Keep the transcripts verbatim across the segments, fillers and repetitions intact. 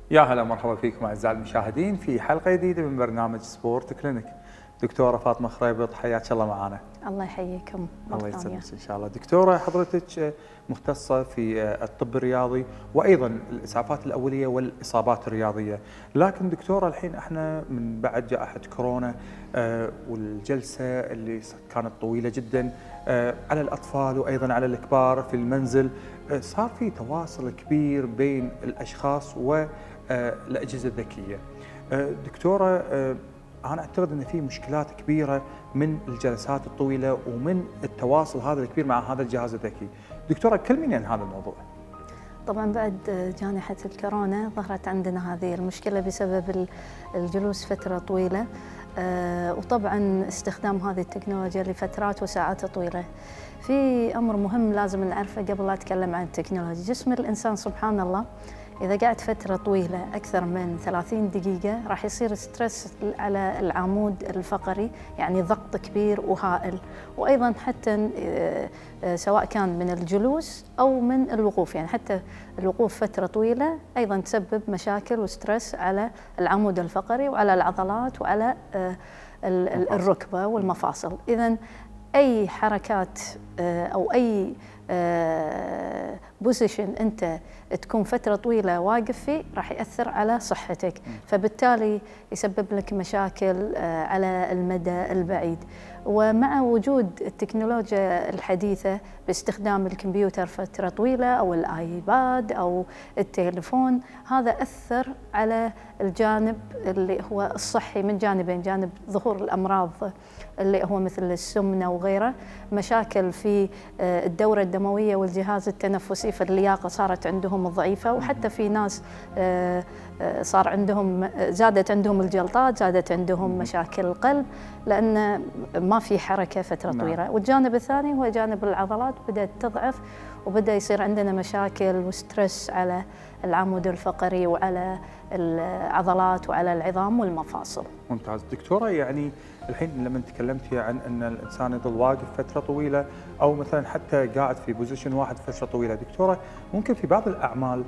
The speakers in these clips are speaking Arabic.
يا هلا مرحبا فيكم اعزائي المشاهدين في حلقه جديده من برنامج سبورت كلينيك. دكتوره فاطمه خريبط حياك الله معنا. الله يحييكم. الله يسلمك ان شاء الله. دكتوره حضرتك مختصه في الطب الرياضي وايضا الاسعافات الاوليه والاصابات الرياضيه، لكن دكتوره الحين احنا من بعد جائحه كورونا والجلسه اللي كانت طويله جدا على الاطفال وايضا على الكبار في المنزل، صار في تواصل كبير بين الاشخاص والاجهزه الذكيه. دكتوره أنا أعتقد أن في مشكلات كبيرة من الجلسات الطويلة ومن التواصل هذا الكبير مع هذا الجهاز الذكي. دكتورة كلميني عن هذا الموضوع. طبعا بعد جائحة الكورونا ظهرت عندنا هذه المشكلة بسبب الجلوس فترة طويلة، وطبعا استخدام هذه التكنولوجيا لفترات وساعات طويلة. في أمر مهم لازم نعرفه قبل لا أتكلم عن التكنولوجيا. جسم الإنسان سبحان الله إذا قعد فترة طويلة أكثر من ثلاثين دقيقة راح يصير ستريس على العمود الفقري، يعني ضغط كبير وهائل، وأيضا حتى سواء كان من الجلوس أو من الوقوف، يعني حتى الوقوف فترة طويلة أيضا تسبب مشاكل وستريس على العمود الفقري وعلى العضلات وعلى الركبة والمفاصل. إذن أي حركات أو أي بوزيشن أنت تكون فترة طويلة واقف فيه راح يأثر على صحتك، فبالتالي يسبب لك مشاكل على المدى البعيد. ومع وجود التكنولوجيا الحديثة باستخدام الكمبيوتر فترة طويلة أو الآيباد أو التليفون، هذا أثر على الجانب اللي هو الصحي من جانبين: جانب ظهور الأمراض اللي هو مثل السمنة وغيره، مشاكل في الدورة الدموية والجهاز التنفسي، فاللياقة صارت عندهم ضعيفة، وحتى في ناس صار عندهم زادت عندهم الجلطات، زادت عندهم مشاكل القلب لأن ما في حركة فترة طويلة. والجانب الثاني هو جانب العضلات، بدأت تضعف وبدأ يصير عندنا مشاكل وستريس على العمود الفقري وعلى العضلات وعلى العظام والمفاصل. ممتاز دكتورة. يعني الحين لما تكلمتي عن أن الإنسان يظل واقف فترة طويلة أو مثلا حتى قاعد في بوزيشن واحد فترة طويلة، دكتورة ممكن في بعض الأعمال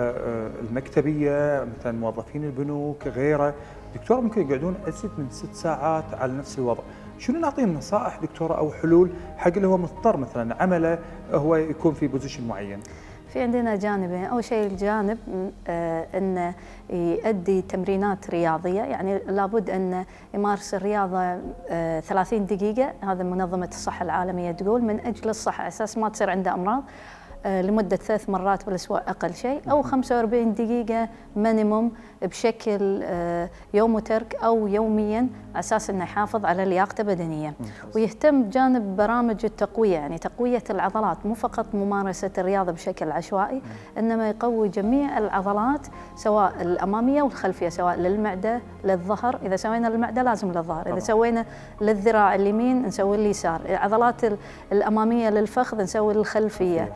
المكتبية مثلا موظفين البنوك غيره، دكتورة ممكن يقعدون أزيد من ست ساعات على نفس الوضع. شنو نعطيهم نصائح دكتورة أو حلول حق اللي هو مضطر مثلا عمله هو يكون في بوزيشن معين؟ في عندنا جانبين. أول شيء الجانب آه أنه يؤدي تمرينات رياضية، يعني لابد أن يمارس الرياضة آه ثلاثين دقيقة، هذا منظمة الصحة العالمية تقول، من أجل الصحة أساس ما تصير عنده أمراض، آه لمدة ثلاث مرات بالأسبوع أقل شيء، أو خمسة وأربعين دقيقة مينيموم بشكل آه يوم وترك أو يوميا، على أساس أنه يحافظ على لياقته بدنية. ويهتم بجانب برامج التقوية، يعني تقوية العضلات، مو فقط ممارسة الرياضة بشكل عشوائي، إنما يقوي جميع العضلات سواء الأمامية والخلفية، سواء للمعدة للظهر، إذا سوينا للمعدة لازم للظهر، إذا سوينا للذراع اليمين نسوي اليسار، العضلات الأمامية للفخذ نسوي الخلفية،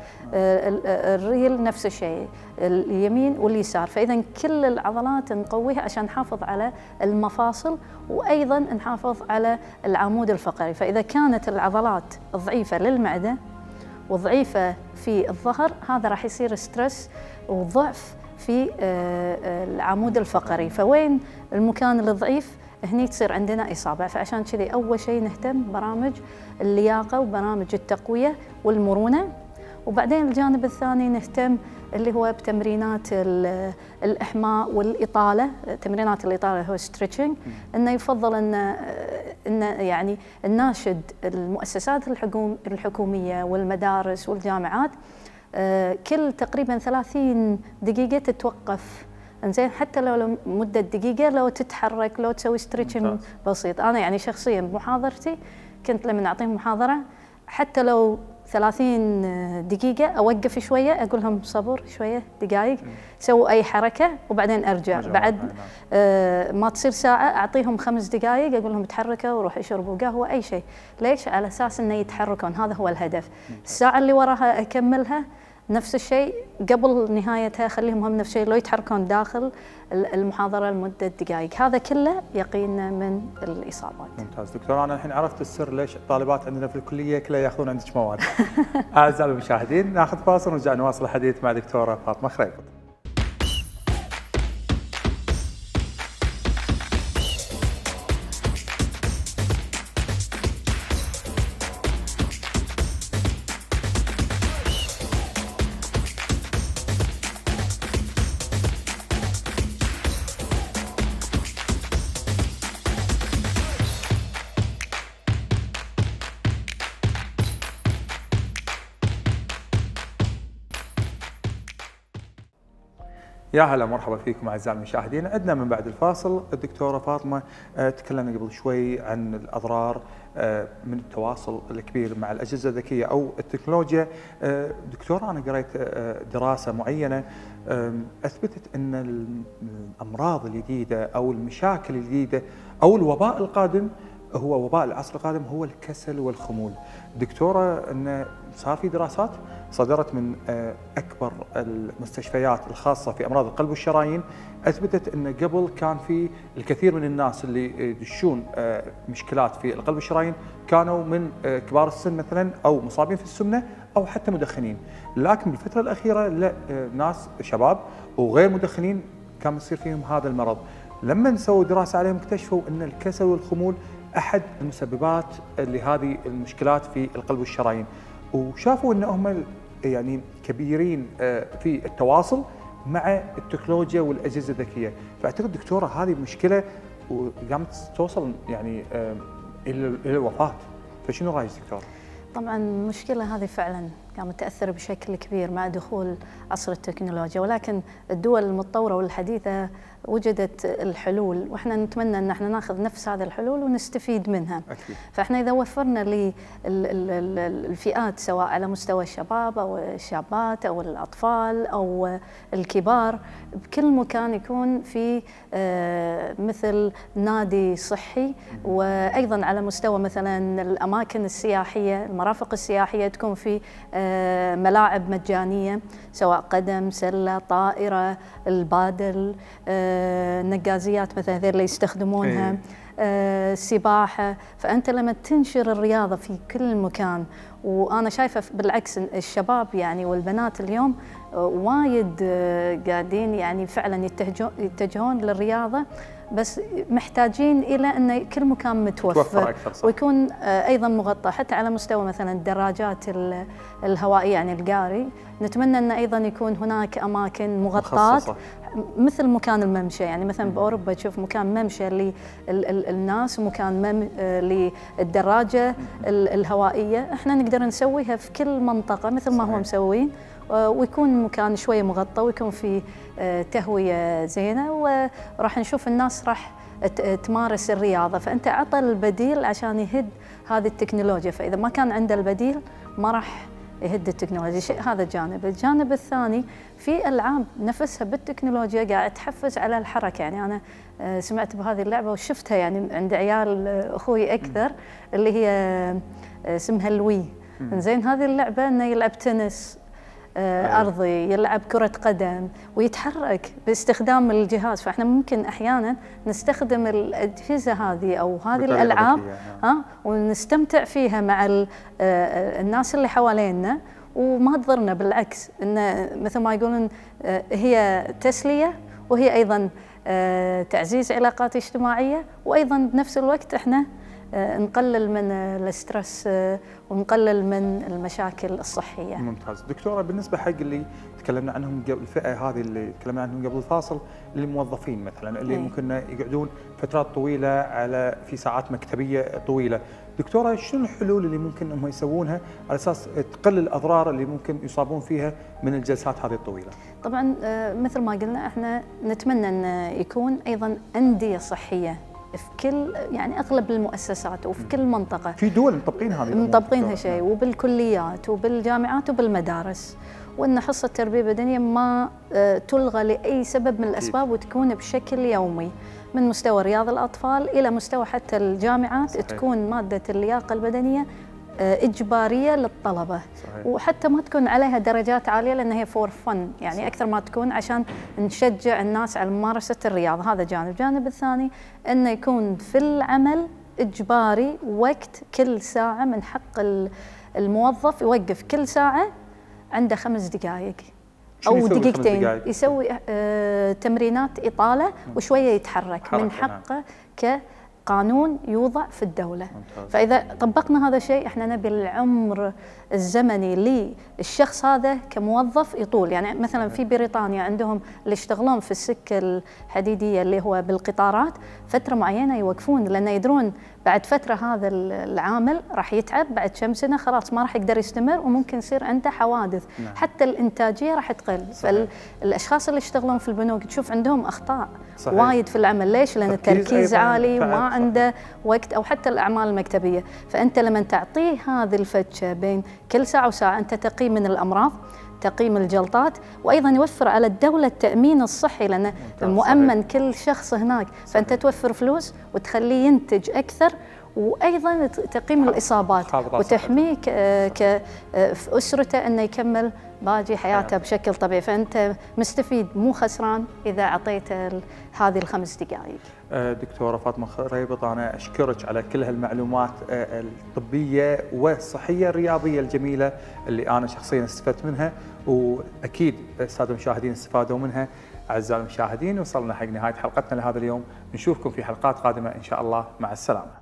الريل نفس الشيء، اليمين واليسار. فإذا كل العضلات نقويها عشان نحافظ على المفاصل وأيضا نحافظ على العمود الفقري. فإذا كانت العضلات ضعيفة للمعدة وضعيفة في الظهر، هذا راح يصير ستريس وضعف في العمود الفقري. فوين المكان الضعيف هني تصير عندنا إصابة. فعشان كذي أول شيء نهتم برامج اللياقة وبرامج التقوية والمرونة، وبعدين الجانب الثاني نهتم اللي هو بتمرينات الإحماء والإطالة. تمرينات الإطالة هو ستريتشنج، إنه يفضل إن إن يعني الناشد المؤسسات الحكومية والمدارس والجامعات كل تقريبا ثلاثين دقيقة تتوقف، إنزين، حتى لو مدة دقيقة، لو تتحرك، لو تسوي ستريتشنج بسيط. أنا يعني شخصيا بمحاضرتي كنت لما أعطيهم محاضرة حتى لو ثلاثين دقيقة أوقف شوية، أقول لهم صبر شوية دقائق، سووا أي حركة وبعدين أرجع. بعد آه ما تصير ساعة أعطيهم خمس دقائق، أقول لهم تحركوا وروحوا يشربوا قهوة أي شيء. ليش؟ على أساس إنه يتحركون، هذا هو الهدف. الساعة اللي وراها أكملها نفس الشيء، قبل نهايتها خليهم هم نفس الشيء، لو يتحركون داخل المحاضرة لمدة دقائق. هذا كله يقينا من الإصابات. ممتاز دكتور. أنا الحين عرفت السر ليش الطالبات عندنا في الكلية كلها ياخذون عندك مواد. أعزائي المشاهدين ناخذ فاصل ونرجع نواصل الحديث مع دكتورة فاطمة خريبط. يا هلا مرحبا فيكم اعزائي المشاهدين. عندنا من بعد الفاصل الدكتوره فاطمه. آه، تكلمنا قبل شوي عن الاضرار آه، من التواصل الكبير مع الاجهزه الذكيه او التكنولوجيا. آه، دكتوره، انا قريت آه، دراسه معينه آه، اثبتت ان الامراض الجديده او المشاكل الجديده او الوباء القادم هو وباء العصر القادم هو الكسل والخمول. دكتوره، ان صار في دراسات صدرت من اكبر المستشفيات الخاصه في امراض القلب والشرايين اثبتت ان قبل كان في الكثير من الناس اللي يدشون مشكلات في القلب والشرايين كانوا من كبار السن مثلا او مصابين في السمنه او حتى مدخنين، لكن بالفتره الاخيره لا، ناس شباب وغير مدخنين كان يصير فيهم هذا المرض. لما سووا دراسه عليهم اكتشفوا ان الكسل والخمول احد المسببات لهذه المشكلات في القلب والشرايين، وشافوا ان هم يعني كبيرين في التواصل مع التكنولوجيا والاجهزه الذكيه. فاعتقد دكتوره هذه مشكله وقامت توصل يعني الى الوفاه، فشنو رايك دكتوره؟ طبعا المشكله هذه فعلا قامت تاثر بشكل كبير مع دخول عصر التكنولوجيا، ولكن الدول المتطوره والحديثه وجدت الحلول، واحنا نتمنى ان احنا ناخذ نفس هذه الحلول ونستفيد منها. أكيد. فاحنا اذا وفرنا للفئات سواء على مستوى الشباب او الشابات او الاطفال او الكبار بكل مكان يكون في مثل نادي صحي، وايضا على مستوى مثلا الاماكن السياحيه المرافق السياحيه تكون في ملاعب مجانيه سواء قدم، سله، طائره، البادل، النقازيات مثلا هذول اللي يستخدمونها، أيه. سباحه. فانت لما تنشر الرياضه في كل مكان، وانا شايفه بالعكس الشباب يعني والبنات اليوم وايد قاعدين يعني فعلا يتجهون للرياضه، بس محتاجين الى ان كل مكان متوفر أكثر، ويكون ايضا مغطى حتى على مستوى مثلا الدراجات الهوائيه يعني القاري. نتمنى ان ايضا يكون هناك اماكن مغطاه مثل مكان الممشى، يعني مثلا باوروبا تشوف مكان ممشى للناس ومكان للدراجه الهوائيه، احنا نقدر نسويها في كل منطقه مثل ما هو مسوين، ويكون مكان شويه مغطى ويكون في تهويه زينه، وراح نشوف الناس راح تمارس الرياضه. فانت عطى البديل عشان يهد هذه التكنولوجيا، فاذا ما كان عنده البديل ما راح يهد التكنولوجيا. شيء هذا جانب. الجانب الثاني في العاب نفسها بالتكنولوجيا قاعد تحفز على الحركه، يعني انا سمعت بهذه اللعبه وشفتها يعني عند عيال اخوي اكثر، اللي هي اسمها الوي. زين هذه اللعبه انه يلعب تنس ارضي، يلعب كره قدم ويتحرك باستخدام الجهاز. فاحنا ممكن احيانا نستخدم الاجهزه هذه او هذه الالعاب ها ونستمتع فيها مع الناس اللي حوالينا وما تضرنا، بالعكس انه مثل ما يقولون هي تسليه وهي ايضا تعزيز علاقات اجتماعيه، وايضا بنفس الوقت احنا نقلل من الاسترس ونقلل من المشاكل الصحيه. ممتاز. دكتوره، بالنسبه حق اللي تكلمنا عنهم قبل، الفئه هذه اللي تكلمنا عنهم قبل الفاصل، اللي موظفين مثلا اللي أي. ممكن يقعدون فترات طويله على في ساعات مكتبيه طويله، دكتوره شنو الحلول اللي ممكن هم يسوونها على اساس تقلل الاضرار اللي ممكن يصابون فيها من الجلسات هذه الطويله؟ طبعا مثل ما قلنا احنا نتمنى ان يكون ايضا انديه صحيه في كل يعني اغلب المؤسسات وفي كل منطقه. في دول مطبقين هذه مطبقينها شيء، وبالكليات وبالجامعات وبالمدارس، وان حصه التربيه البدنيه ما تلغى لاي سبب من الاسباب وتكون بشكل يومي من مستوى رياض الاطفال الى مستوى حتى الجامعات. صحيح. تكون ماده اللياقه البدنيه إجبارية للطلبة. صحيح. وحتى ما تكون عليها درجات عالية لأن هي فور فن، يعني صحيح. أكثر ما تكون عشان نشجع الناس على ممارسة الرياضة. هذا جانب. الجانب الثاني أنه يكون في العمل إجباري وقت كل ساعة، من حق الموظف يوقف كل ساعة عنده خمس دقائق أو دقيقتين يسوي آه تمرينات إطالة وشوية يتحرك. من حقه ك قانون يوضع في الدولة. ممتاز. فإذا طبقنا هذا الشيء احنا نبي العمر الزمني للشخص هذا كموظف يطول. يعني مثلا في بريطانيا عندهم اللي يشتغلون في السكة الحديدية اللي هو بالقطارات فترة معينة يوقفون، لأن يدرون بعد فترة هذا العامل راح يتعب، بعد كم سنة خلاص ما راح يقدر يستمر وممكن يصير عنده حوادث. نعم. حتى الإنتاجية راح تقل. فالأشخاص اللي يشتغلون في البنوك تشوف عندهم أخطاء صحيح. وايد في العمل. ليش؟ لأن التركيز عالي وما عنده وقت، أو حتى الأعمال المكتبية. فأنت لما تعطيه هذه الفتشة بين كل ساعة وساعة أنت تقي من الأمراض، تقييم الجلطات، وايضا يوفر على الدوله التامين الصحي، لان مؤمن كل شخص هناك. صحيح. فانت توفر فلوس وتخليه ينتج اكثر، وايضا تقييم الاصابات وتحميه كاسرته انه يكمل باقي حياته بشكل طبيعي. فانت مستفيد مو خسران اذا اعطيته هذه الخمس دقائق. دكتوره فاطمه خريبط، انا اشكرك على كل هالمعلومات الطبيه والصحيه الرياضيه الجميله اللي انا شخصيا استفدت منها، واكيد الساده المشاهدين استفادوا منها. اعزائي المشاهدين، وصلنا حق نهايه حلقتنا لهذا اليوم، نشوفكم في حلقات قادمه ان شاء الله، مع السلامه.